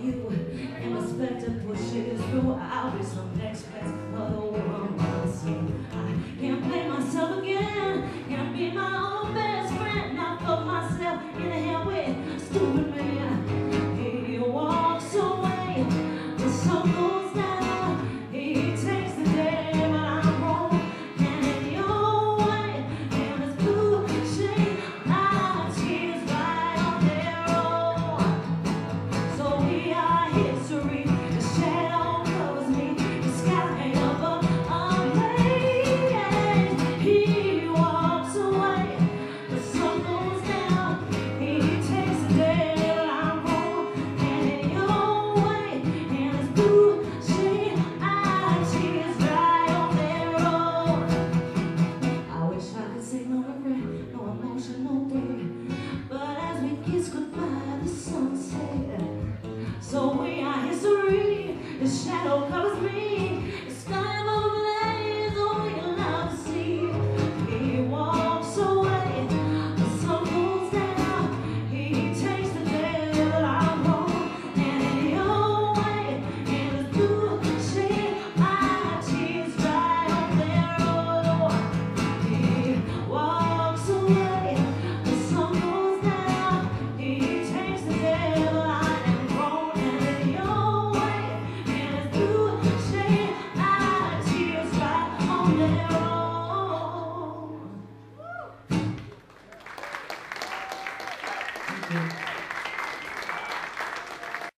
you and respect to push it through. I'll be some next best other woman. So I can't play myself again. Can't be my own best friend. Not put myself in the hand with stupid